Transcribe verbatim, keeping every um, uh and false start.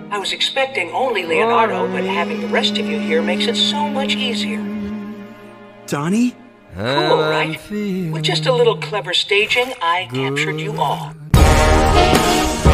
I was expecting only Leonardo, but having the rest of you here makes it so much easier. Donnie? Cool, right? With just a little clever staging, I captured you all.